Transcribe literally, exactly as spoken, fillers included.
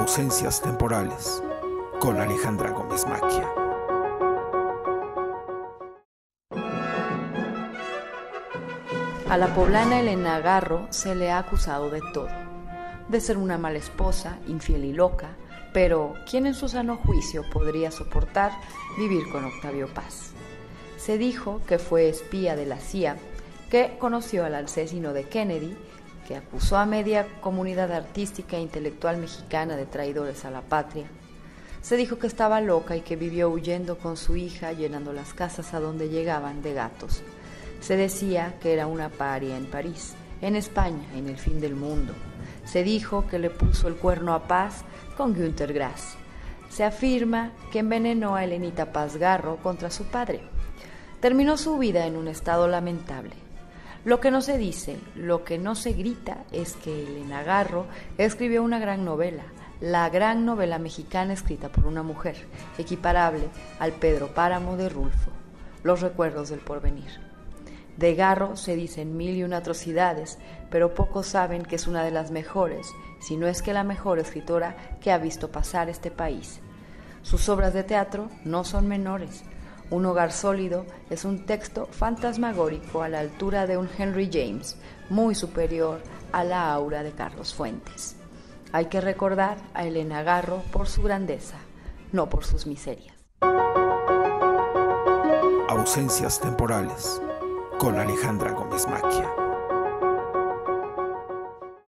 Ausencias temporales con Alejandra Gómez Maquia. A la poblana Elena Garro se le ha acusado de todo, de ser una mala esposa, infiel y loca, pero ¿quién en su sano juicio podría soportar vivir con Octavio Paz? Se dijo que fue espía de la C I A, que conoció al asesino de Kennedy, que acusó a media comunidad artística e intelectual mexicana de traidores a la patria. Se dijo que estaba loca y que vivió huyendo con su hija, llenando las casas a donde llegaban de gatos. Se decía que era una paria en París, en España, en el fin del mundo. Se dijo que le puso el cuerno a Paz con Günter Grass. Se afirma que envenenó a Elenita Paz Garro contra su padre. Terminó su vida en un estado lamentable. Lo que no se dice, lo que no se grita es que Elena Garro escribió una gran novela, la gran novela mexicana escrita por una mujer, equiparable al Pedro Páramo de Rulfo, Los recuerdos del porvenir. De Garro se dicen mil y una atrocidades, pero pocos saben que es una de las mejores, si no es que la mejor escritora que ha visto pasar este país. Sus obras de teatro no son menores. Un hogar sólido es un texto fantasmagórico a la altura de un Henry James, muy superior a la aura de Carlos Fuentes. Hay que recordar a Elena Garro por su grandeza, no por sus miserias. Ausencias temporales con Alejandra Gómez Maquia.